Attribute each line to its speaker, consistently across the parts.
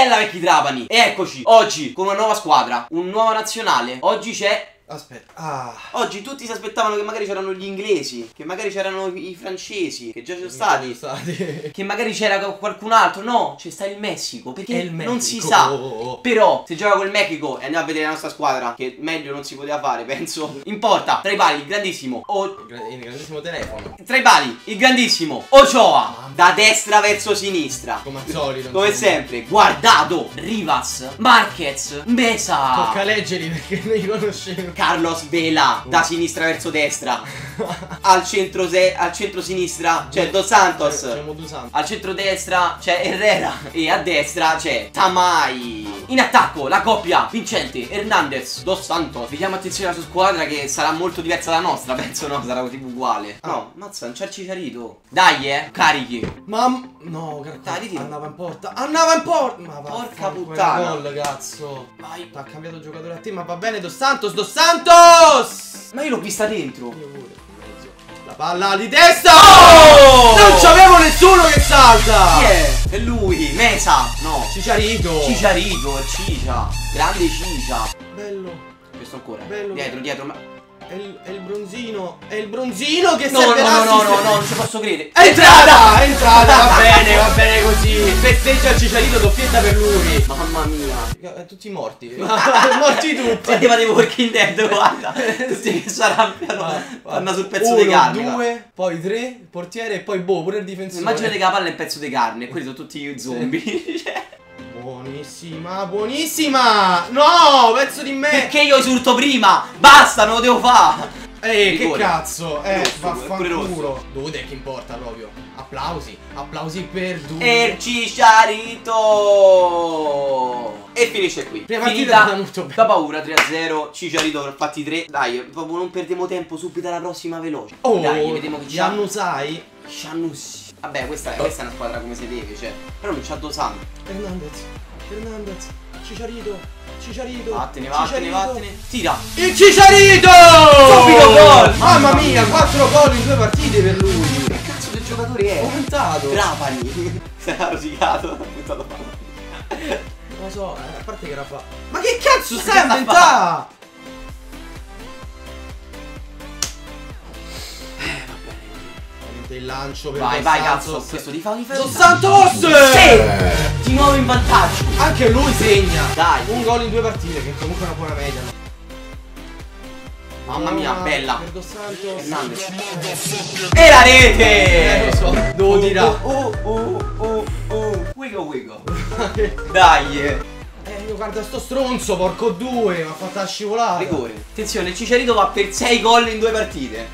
Speaker 1: Bella vecchi Trapani. E eccoci, oggi con una nuova squadra, una nuova nazionale. Oggi c'è...
Speaker 2: Aspetta,
Speaker 1: oggi tutti si aspettavano che magari c'erano gli inglesi, che magari c'erano i francesi, che già ci sono stati, che magari c'era qualcun altro. No, c'è sta il Messico, perché il Messico non si sa. Però se gioca col Messico e andiamo a vedere la nostra squadra, che meglio non si poteva fare, penso. In porta, tra i pali, il grandissimo
Speaker 2: il grandissimo telefono.
Speaker 1: Tra i pali, il grandissimo Ochoa, da destra verso sinistra,
Speaker 2: come al solito,
Speaker 1: come sempre. Guardado, Rivas, Marquez, Mesa.
Speaker 2: Tocca leggerli perché non li conoscevo.
Speaker 1: Carlos Vela, da sinistra verso destra. Al centro sinistra c'è Dos Santos. Al centro destra c'è Herrera. E a destra c'è Tamay. In attacco la coppia vincente Hernandez, Dos Santos. Vediamo attenzione alla sua squadra, che sarà molto diversa dalla nostra. Penso no, sarà tipo uguale. No, mazza, non c'è il Chicharito. Dai, carichi.
Speaker 2: No, dai, andava in porta. Ma
Speaker 1: porca puttana.
Speaker 2: Gol, cazzo.
Speaker 1: Vai.
Speaker 2: Ha cambiato giocatore a te, ma va bene. Dos Santos.
Speaker 1: Ma io l'ho vista dentro.
Speaker 2: Io pure. La palla di testa.
Speaker 1: Oh!
Speaker 2: Non c'avevo nessuno che salta.
Speaker 1: Chi è? È lui, Mesa. No,
Speaker 2: Chicharito.
Speaker 1: Chicharito, è Cicia. Grande Cicia.
Speaker 2: Bello.
Speaker 1: Questo ancora.
Speaker 2: Bello.
Speaker 1: Dietro, ma...
Speaker 2: È il bronzino. È il bronzino che
Speaker 1: no,
Speaker 2: serve
Speaker 1: no, non ci posso credere.
Speaker 2: È entrata, va bene così. Festeggia il Chicharito, doppietta per lui.
Speaker 1: Mamma mia.
Speaker 2: Tutti morti. Morti tutti.
Speaker 1: Ma tipo Walking Dead, guarda. Tutti che si arrabbiano. Vanno sul pezzo di carne.
Speaker 2: 1, 2, poi 3, il portiere e poi pure il difensore.
Speaker 1: Immaginate che la palla è un pezzo di carne e quelli sono tutti zombie.
Speaker 2: Buonissima, buonissima. No, pezzo di me.
Speaker 1: Perché io esulto prima? Basta, non lo devo fare.
Speaker 2: Che cazzo.
Speaker 1: Vaffanculo.
Speaker 2: Dove che importa proprio. Applausi per Dude.
Speaker 1: E il Chicharito. E finisce qui.
Speaker 2: Prima partita molto bene.
Speaker 1: Da paura, 3-0. Chicharito fatti 3. Dai, proprio non perdiamo tempo, subito alla prossima veloce. Dai, vediamo che c'è.
Speaker 2: Januzaj.
Speaker 1: Vabbè, questa è una squadra come si deve, cioè. Però non c'ha Dos Santos.
Speaker 2: Hernandez. Chicharito.
Speaker 1: Vattene. Tira.
Speaker 2: Il Chicharito!
Speaker 1: Subito gol!
Speaker 2: Mamma mia, 4 gol in 2 partite per lui.
Speaker 1: Che cazzo del giocatore è?
Speaker 2: Ho cantato.
Speaker 1: Trapani. Si era rosicato. Ha buttato palla.
Speaker 2: Non lo so, a parte che era fa. Ma che cazzo stai a inventare? Il lancio per
Speaker 1: vai cazzo, questo ti fa
Speaker 2: Dos Santos!
Speaker 1: Sì! Di nuovo in vantaggio.
Speaker 2: Anche lui segna.
Speaker 1: Dai.
Speaker 2: Un gol in 2 partite, che comunque è una buona media.
Speaker 1: Mamma mia, bella.
Speaker 2: Per Dos Santos.
Speaker 1: Hernandez. E la rete!
Speaker 2: Lo so, devo tirare.
Speaker 1: Wigo. Dai.
Speaker 2: Io guarda sto stronzo, porco due, mi ha fatto la scivolata.
Speaker 1: Rigore. Attenzione, il Chicharito va per 6 gol in 2 partite.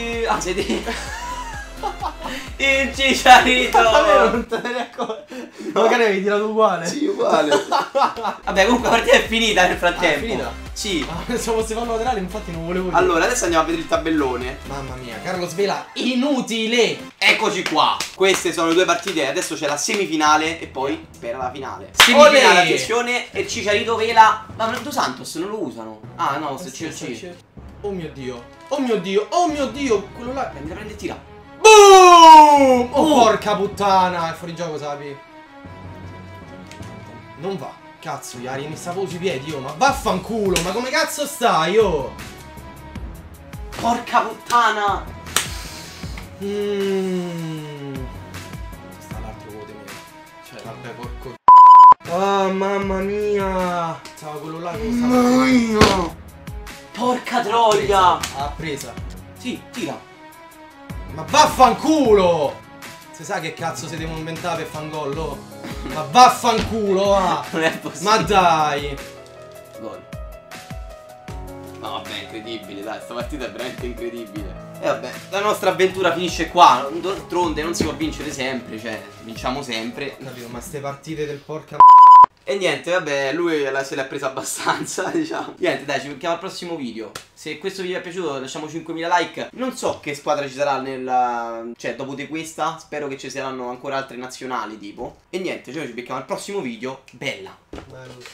Speaker 1: Il Chicharito.
Speaker 2: Non te ne accorgi. Magari avevi tirato uguale.
Speaker 1: Sì, uguale. Vabbè, comunque la partita è finita nel frattempo.
Speaker 2: È finita?
Speaker 1: Sì.
Speaker 2: Pensavo fosse fallo laterale, infatti non volevo dire.
Speaker 1: Allora, adesso andiamo a vedere il tabellone.
Speaker 2: Mamma mia, Carlos Vela, inutile.
Speaker 1: Eccoci qua. Queste sono le 2 partite. Adesso c'è la semifinale e poi spera la finale. Semifinale,
Speaker 2: Olè!
Speaker 1: attenzione. E il Chicharito Vela. Ma Dos Santos non lo usano. Ah no, se c'è.
Speaker 2: Oh mio Dio. Quello là.
Speaker 1: Prende e tira.
Speaker 2: Boom! Oh porca puttana, è fuori gioco, sapi. Non va. Cazzo, Yari, mi stavo sui piedi, ma vaffanculo, ma come cazzo stai,
Speaker 1: Porca puttana.
Speaker 2: Sta l'altro voto mio. Cioè, vabbè, porco. Ah, mamma mia. Stava quello là che stava.
Speaker 1: Porca troia.
Speaker 2: Ha presa.
Speaker 1: Sì, tira.
Speaker 2: Ma vaffanculo! Si sa che cazzo si devono inventare per fare un gol, Ma vaffanculo,
Speaker 1: Non è possibile.
Speaker 2: Ma dai!
Speaker 1: Gol. No vabbè, incredibile, dai, sta partita è veramente incredibile. E vabbè, la nostra avventura finisce qua. D'altronde non si può vincere sempre, cioè, vinciamo sempre.
Speaker 2: Capito, ma ste partite del porca.
Speaker 1: E niente, vabbè, lui se l'ha presa abbastanza, diciamo. Niente, dai, ci vediamo al prossimo video. Se questo video vi è piaciuto, lasciamo 5.000 like. Non so che squadra ci sarà cioè, dopo di questa. Spero che ci saranno ancora altre nazionali, tipo. E niente, ci becchiamo al prossimo video. Bella.
Speaker 2: Bello.